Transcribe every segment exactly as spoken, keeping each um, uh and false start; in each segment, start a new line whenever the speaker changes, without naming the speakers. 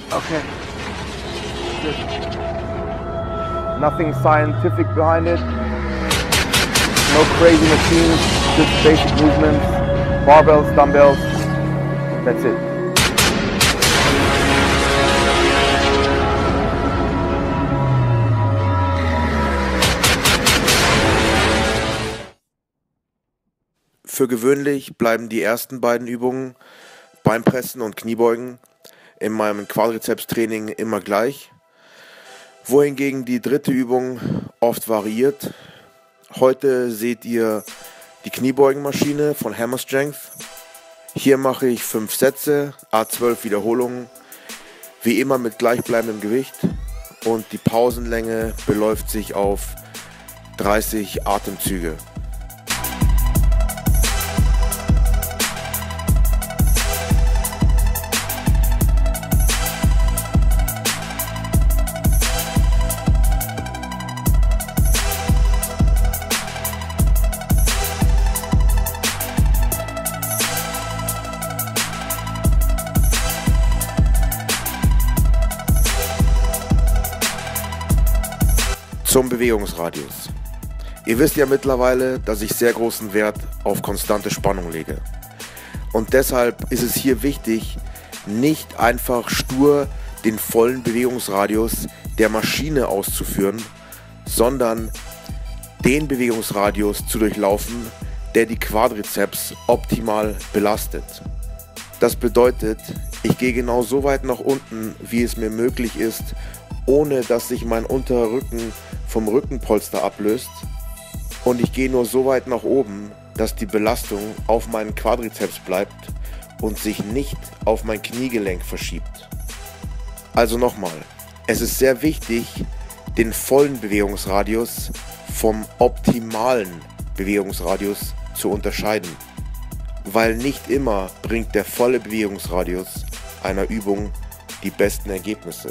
Okay. Good. Nothing scientific behind it. No crazy machines, just basic movements, barbells, dumbbells. That's it.
Für gewöhnlich bleiben die ersten beiden Übungen, Beinpressen und Kniebeugen, in meinem Quadrizeps-Training immer gleich, wohingegen die dritte Übung oft variiert. Heute seht ihr die Kniebeugenmaschine von Hammer Strength. Hier mache ich fünf Sätze, a zwölf Wiederholungen, wie immer mit gleichbleibendem Gewicht, und die Pausenlänge beläuft sich auf dreißig Atemzüge. Zum Bewegungsradius. Ihr wisst ja mittlerweile, dass ich sehr großen Wert auf konstante Spannung lege. Und deshalb ist es hier wichtig, nicht einfach stur den vollen Bewegungsradius der Maschine auszuführen, sondern den Bewegungsradius zu durchlaufen, der die Quadrizeps optimal belastet. Das bedeutet, ich gehe genau so weit nach unten, wie es mir möglich ist, ohne dass sich mein unterer Rücken vom Rückenpolster ablöst, und ich gehe nur so weit nach oben, dass die Belastung auf meinen Quadrizeps bleibt und sich nicht auf mein Kniegelenk verschiebt. Also nochmal, es ist sehr wichtig, den vollen Bewegungsradius vom optimalen Bewegungsradius zu unterscheiden, weil nicht immer bringt der volle Bewegungsradius einer Übung die besten Ergebnisse.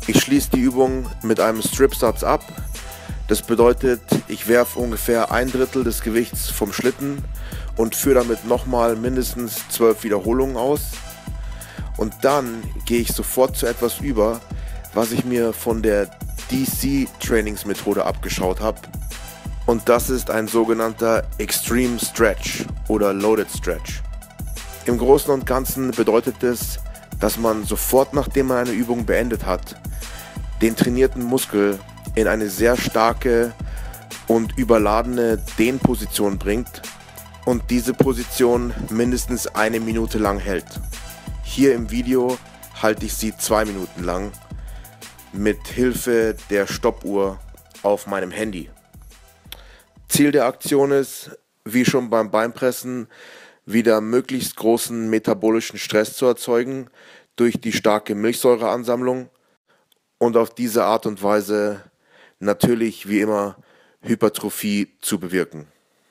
Ich schließe die Übung mit einem Strip-Satz ab. Das bedeutet, ich werfe ungefähr ein Drittel des Gewichts vom Schlitten und führe damit nochmal mindestens zwölf Wiederholungen aus. Und dann gehe ich sofort zu etwas über, was ich mir von der D C-Trainingsmethode abgeschaut habe. Und das ist ein sogenannter Extreme Stretch oder Loaded Stretch. Im Großen und Ganzen bedeutet es, dass man sofort nachdem man eine Übung beendet hat, den trainierten Muskel in eine sehr starke und überladene Dehnposition bringt und diese Position mindestens eine Minute lang hält. Hier im Video halte ich sie zwei Minuten lang mit Hilfe der Stoppuhr auf meinem Handy. Ziel der Aktion ist, wie schon beim Beinpressen, wieder möglichst großen metabolischen Stress zu erzeugen durch die starke Milchsäureansammlung und auf diese Art und Weise natürlich wie immer Hypertrophie zu bewirken.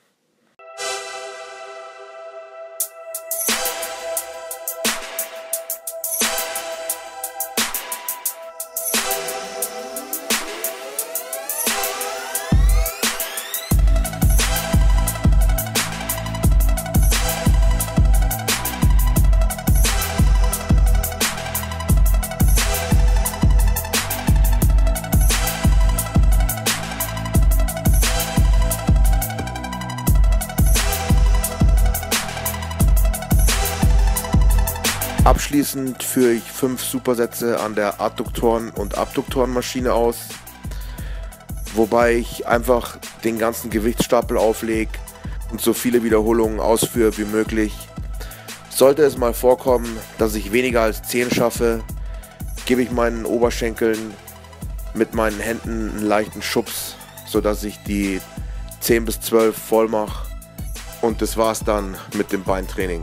Abschließend führe ich fünf Supersätze an der Adduktoren- und Abduktorenmaschine aus, wobei ich einfach den ganzen Gewichtsstapel auflege und so viele Wiederholungen ausführe wie möglich. Sollte es mal vorkommen, dass ich weniger als zehn schaffe, gebe ich meinen Oberschenkeln mit meinen Händen einen leichten Schubs, sodass ich die zehn bis zwölf voll mache, und das war's dann mit dem Beintraining.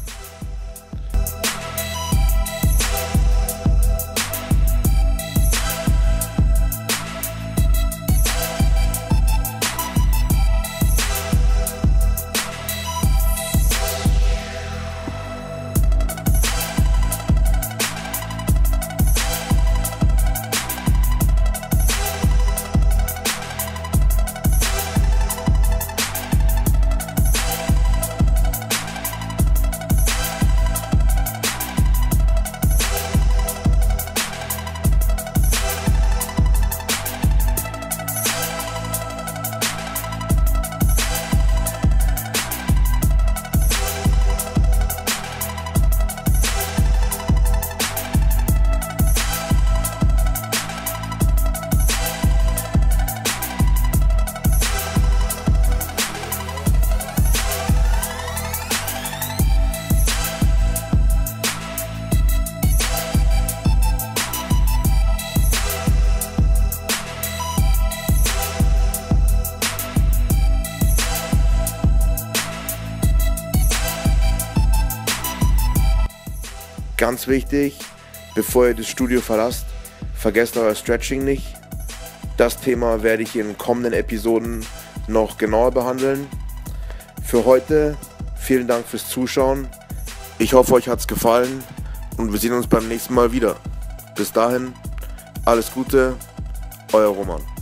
Ganz wichtig, bevor ihr das Studio verlasst, vergesst euer Stretching nicht. Das Thema werde ich in kommenden Episoden noch genauer behandeln. Für heute vielen Dank fürs Zuschauen. Ich hoffe, euch hat es gefallen und wir sehen uns beim nächsten Mal wieder. Bis dahin, alles Gute, euer Roman.